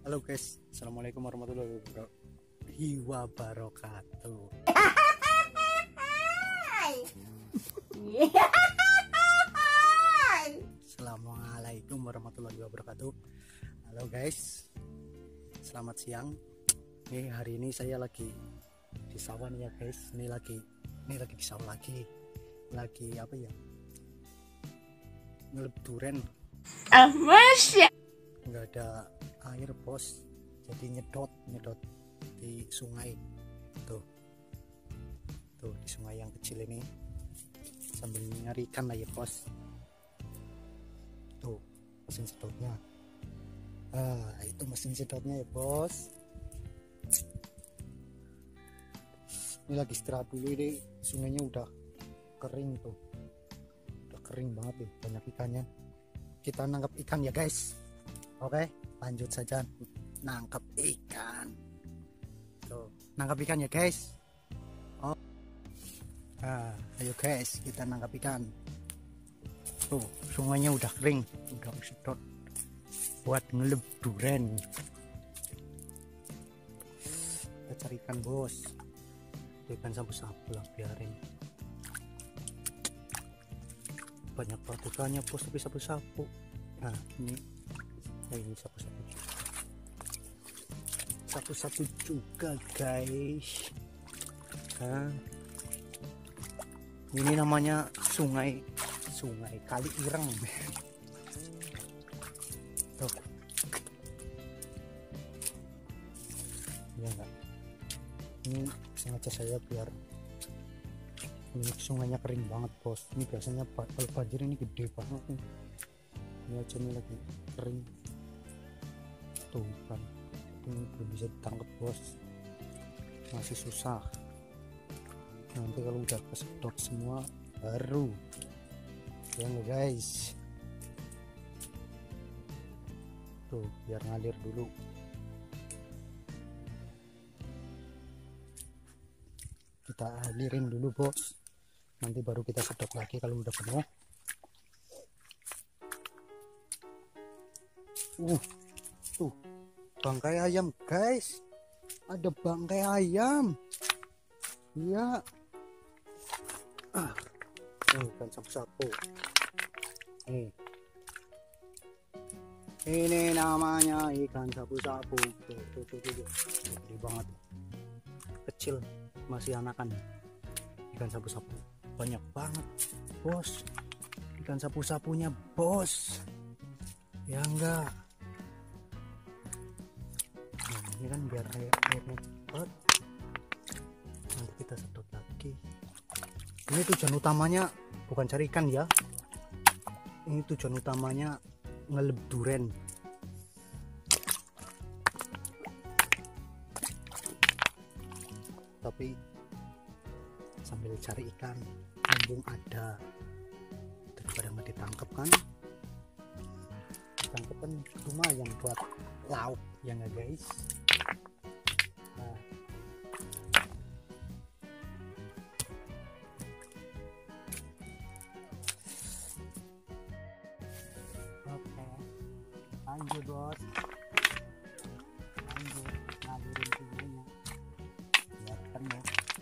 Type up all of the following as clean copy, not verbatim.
Halo guys, assalamualaikum warahmatullahi wabarakatuh. Assalamualaikum warahmatullahi wabarakatuh. Halo guys, selamat siang. Hari ini saya lagi di sawah nih ya guys. Ini lagi di sawah lagi apa ya? Ngeleb duren. Masya. Nggak ada air bos, jadi nyedot di sungai tuh di sungai yang kecil ini sambil nyari ikan lah ya bos. Tuh mesin sedotnya, itu mesin sedotnya ya bos. Ini lagi istirahat dulu, ini sungainya udah kering tuh, udah kering banget nih, banyak ikannya. Kita nangkap ikan ya guys. Oke, lanjut saja nangkap ikan. Tuh, nangkap ikan ya guys. Oh, ayo guys, kita nangkap ikan. Tuh, sungainya udah kering, udah sedot buat ngeleb duren. Kita cari ikan bos. Tuh, ikan sapu-sapu lah, biarin. Banyak banget ikannya bos, tapi sapu-sapu. Nah, ini sapu-sapu juga guys. Ini namanya sungai Kali Ireng. Tuh. Ya enggak, ini sengaja saya biar ini sungainya kering banget bos. Ini biasanya kalau banjir ini gede banget nih. Ini aja nih lagi kering. Tuh kan, ini belum bisa ditangkap bos, masih susah. Nanti kalau udah kesedot semua baru ya enggak guys. Tuh biar ngalir dulu. Kita alirin dulu bos, nanti baru kita sedot lagi kalau udah penuh. Tuh bangkai ayam guys, ada bangkai ayam. Iya. Ikan sapu-sapu. Ini namanya ikan sapu-sapu. Tuh. Gede banget. Kecil, masih anakan. Ikan sapu-sapu banyak banget bos. Ikan sapu-sapunya bos. Ya enggak. Ini kan biar airnya cepat, nanti kita sedot lagi. Ini tujuan utamanya bukan cari ikan ya, ini tujuan utamanya ngeleb duren. Tapi sambil cari ikan mumpung ada, daripada nggak ditangkap kan. Tangkap kan lumayan buat lauk ya nggak guys. Oke, lanjut bos, lanjut ngalirin sungainya biar penuh.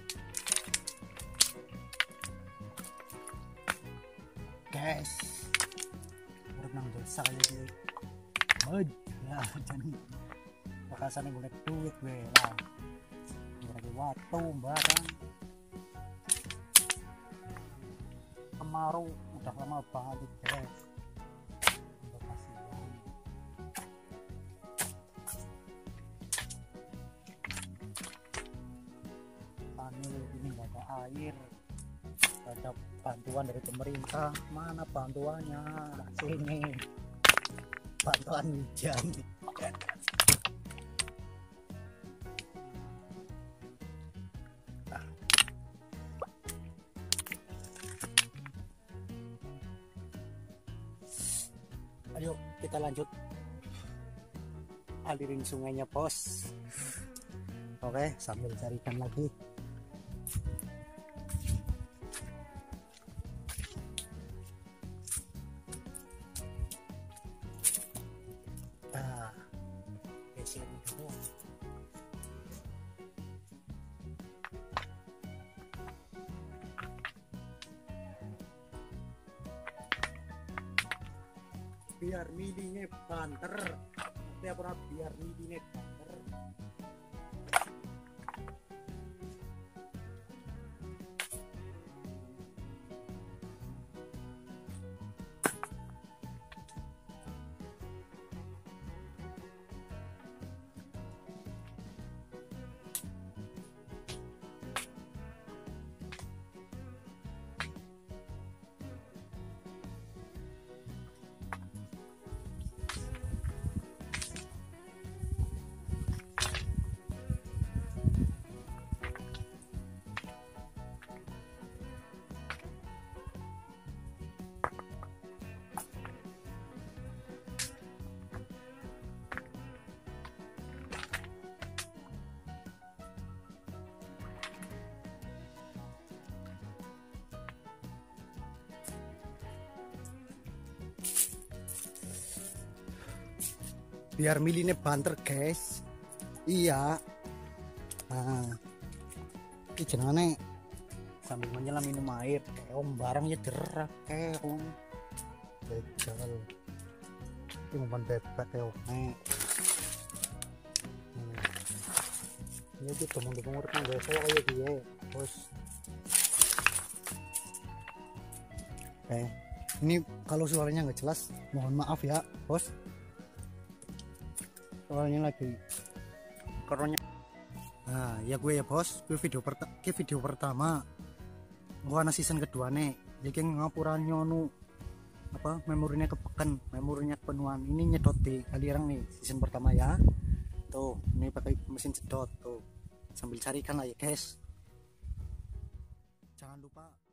Guys, berenang desa ya gue. Ya jadi bakasannya boleh duit gue lah, lagi waktu barang kemarau udah lama banget guys. Ini nggak ada air, nggak ada bantuan dari pemerintah. Mana bantuannya? Sini bantuan hujan. Ayo kita lanjut alirin sungainya bos. Oke, sambil cari ikan lagi. biar milinya banter. Nanti apa biar milinya banter. Biar milinya banter guys. Iya. Nah, ini jenenge sambil menyelam minum air. Keong barang ya derak keong. Bejal. Ini mau bebek keongnya. Ini tuh teman-teman ngerti biasa kayak dia, bos. Ini kalau suaranya nggak jelas, mohon maaf ya, bos. Soalnya lagi koronnya. Nah ya gue ya bos, gue video pertama gue anak season kedua nih, jadi ngapuran nyono apa memorinya kepekan, memorinya kepenuhan. Ini nyedot di Kaliurang nih season pertama ya. Tuh ini pakai mesin cedot tuh, sambil carikan lah ya guys, jangan lupa